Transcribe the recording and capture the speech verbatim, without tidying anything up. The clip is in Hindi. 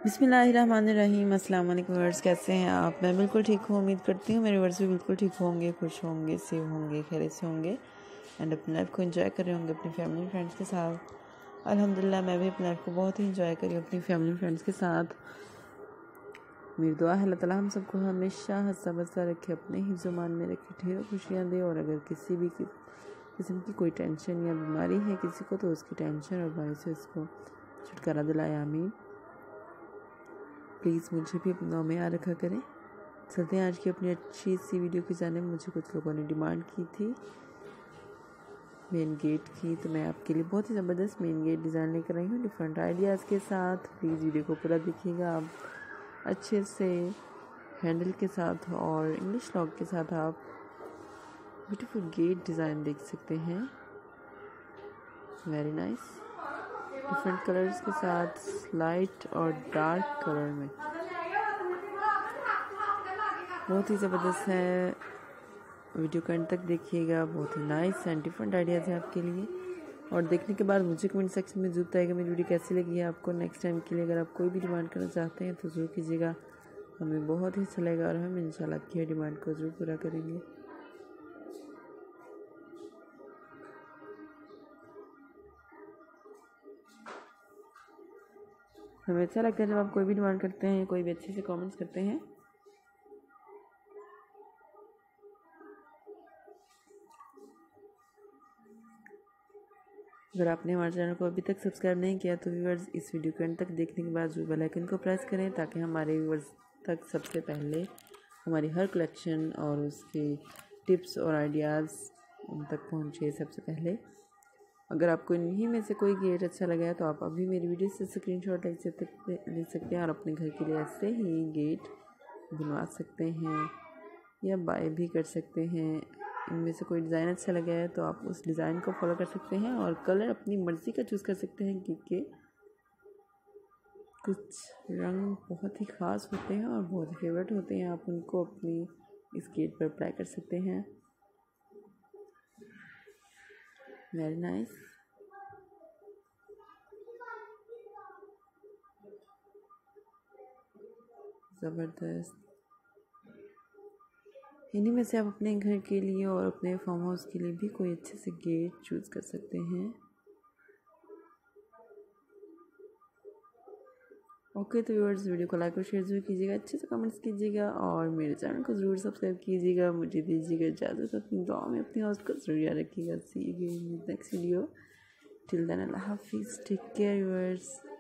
बिस्मिल्लाहिर्रहमानिर्रहीम। अस्सलाम वालेकुम व्यूअर्स, कैसे हैं आप? मैं बिल्कुल ठीक हूँ। उम्मीद करती हूँ मेरे व्यूअर्स भी बिल्कुल ठीक होंगे, खुश होंगे, सेव होंगे, खैरियत से होंगे एंड अपनी लाइफ को एंजॉय कर रहे होंगे अपनी फैमिली फ्रेंड्स के साथ। अल्हम्दुलिल्लाह मैं भी अपनी लाइफ को बहुत ही एंजॉय करी अपनी फैमिली फ्रेंड्स के साथ। मेरी दुआ है अल्लाह ताला हम सबको हमेशा हंसा बसा रखे, अपने ही ज़ुबान में रखे, ढेरों खुशियाँ दे। और अगर किसी भी किस्म की कोई टेंशन या बीमारी है किसी को, तो उसकी टेंशन और बीमारी से उसको छुटकारा दिलाए, आमीन। प्लीज़ मुझे भी अपने में याद रखा करें। चलते हैं आज की अपनी अच्छी सी वीडियो की जानिब। मुझे कुछ लोगों ने डिमांड की थी मेन गेट की, तो मैं आपके लिए बहुत ही ज़बरदस्त मेन गेट डिज़ाइन लेकर आई हूँ डिफरेंट आइडियाज़ के साथ। प्लीज़ वीडियो को पूरा देखिएगा, आप अच्छे से हैंडल के साथ और इंग्लिश लॉक के साथ आप ब्यूटीफुल गेट डिज़ाइन देख सकते हैं। वेरी नाइस, डिफरेंट कलर्स के साथ, लाइट और डार्क कलर में, बहुत ही ज़बरदस्त है। वीडियो को एंड तक देखिएगा, बहुत ही नाइस एंड डिफरेंट आइडियाज़ हैं आपके लिए। और देखने के बाद मुझे कमेंट सेक्शन में ज़रूर बताइएगा मेरी वीडियो कैसी लगी है आपको। नेक्स्ट टाइम के लिए अगर आप कोई भी डिमांड करना चाहते हैं तो ज़रूर कीजिएगा, हमें बहुत ही अच्छा लगेगा और हम इंशाल्लाह आपकी हर डिमांड को ज़रूर पूरा करेंगे। हमें अच्छा लगता है जब आप कोई भी डिमांड करते हैं, कोई भी अच्छे से कमेंट्स करते हैं। अगर आपने हमारे चैनल को अभी तक सब्सक्राइब नहीं किया तो व्यूअर्स इस वीडियो को एंड तक देखने के बाद जो बेल आइकन को प्रेस करें, ताकि हमारे व्यूअर्स तक सबसे पहले हमारी हर कलेक्शन और उसके टिप्स और आइडियाज़ उन तक पहुँचे सबसे पहले। अगर आपको इन्हीं में से कोई गेट अच्छा लगा है तो आप अभी मेरी वीडियो से स्क्रीनशॉट ले सकते ले सकते हैं और अपने घर के लिए ऐसे ही गेट बनवा सकते हैं या बाय भी कर सकते हैं। इनमें से कोई डिज़ाइन अच्छा लगा है तो आप उस डिज़ाइन को फॉलो कर सकते हैं और कलर अपनी मर्ज़ी का चूज़ कर सकते हैं, क्योंकि कुछ रंग बहुत ही ख़ास होते हैं और बहुत ही फेवरेट होते हैं। आप उनको अपनी इस गेट पर अप्लाई कर सकते हैं। वेरी नाइस, ज़बरदस्त। इन्हीं में से आप अपने घर के लिए और अपने फार्म हाउस के लिए भी कोई अच्छे से गेट चूज़ कर सकते हैं। ओके तो व्यूअर्स वीडियो को लाइक और शेयर जरूर कीजिएगा, अच्छे से कमेंट्स कीजिएगा और मेरे चैनल को ज़रूर सब्सक्राइब कीजिएगा। मुझे दीजिएगा इजाज़त, अपनी दुआ में अपनी हौसला को ज़रूर याद रखिएगा। See you in next video, till then अल्लाह हाफिज़, टेक केयर व्यूअर्स।